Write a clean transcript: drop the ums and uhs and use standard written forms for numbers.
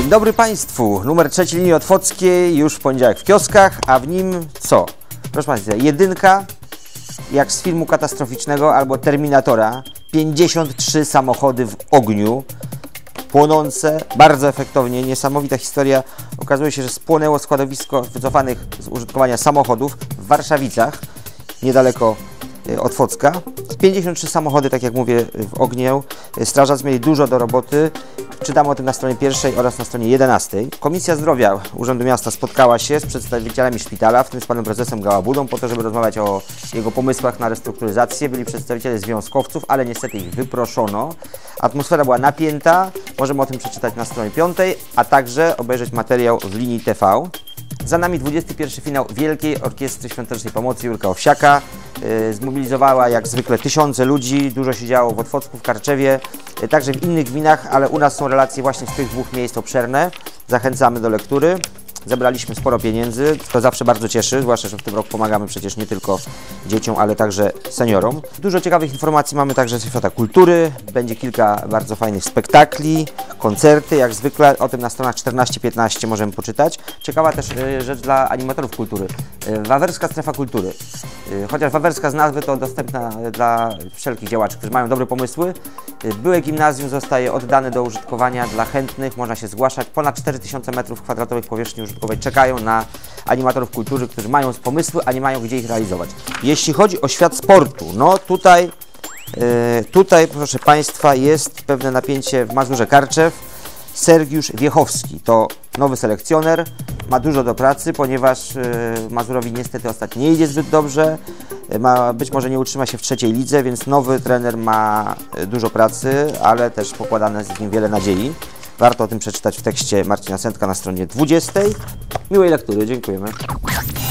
Dzień dobry Państwu. Numer 3 linii otwockiej już w poniedziałek w kioskach, a w nim co? Proszę Państwa, jedynka jak z filmu katastroficznego albo Terminatora. 53 samochody w ogniu, płonące, bardzo efektownie, niesamowita historia. Okazuje się, że spłonęło składowisko wycofanych z użytkowania samochodów w Warszawicach, niedaleko Otwocka. 53 samochody, tak jak mówię, w ogniu. Strażacy mieli dużo do roboty. Czytamy o tym na stronie 1 oraz na stronie 11. Komisja Zdrowia Urzędu Miasta spotkała się z przedstawicielami szpitala, w tym z panem prezesem Gałabudą, po to, żeby rozmawiać o jego pomysłach na restrukturyzację. Byli przedstawiciele związkowców, ale niestety ich wyproszono. Atmosfera była napięta. Możemy o tym przeczytać na stronie 5, a także obejrzeć materiał w linii TV. Za nami 21. finał Wielkiej Orkiestry Świątecznej Pomocy Jurka Owsiaka. Zmobilizowała jak zwykle tysiące ludzi, dużo się działo w Otwocku, w Karczewie, także w innych gminach, ale u nas są relacje właśnie z tych dwóch miejsc obszerne. Zachęcamy do lektury. Zebraliśmy sporo pieniędzy, to zawsze bardzo cieszy, zwłaszcza, że w tym roku pomagamy przecież nie tylko dzieciom, ale także seniorom. Dużo ciekawych informacji mamy także ze świata kultury, będzie kilka bardzo fajnych spektakli, koncerty, jak zwykle, o tym na stronach 14-15 możemy poczytać. Ciekawa też rzecz dla animatorów kultury, Wawerska Strefa Kultury. Chociaż Wawerska z nazwy to dostępna dla wszelkich działaczy, którzy mają dobre pomysły. Byłe gimnazjum zostaje oddane do użytkowania dla chętnych, można się zgłaszać. Ponad 4000 m2 powierzchni użytkowej czekają na animatorów kultury, którzy mają pomysły, a nie mają gdzie ich realizować. Jeśli chodzi o świat sportu, no tutaj, proszę Państwa, jest pewne napięcie w Mazurze Karczew. Sergiusz Wiechowski to nowy selekcjoner, ma dużo do pracy, ponieważ Mazurowi niestety ostatnio nie idzie zbyt dobrze, być może nie utrzyma się w trzeciej lidze, więc nowy trener ma dużo pracy, ale też pokładane z nim wiele nadziei. Warto o tym przeczytać w tekście Marcina Sętka na stronie 20. Miłej lektury, dziękujemy.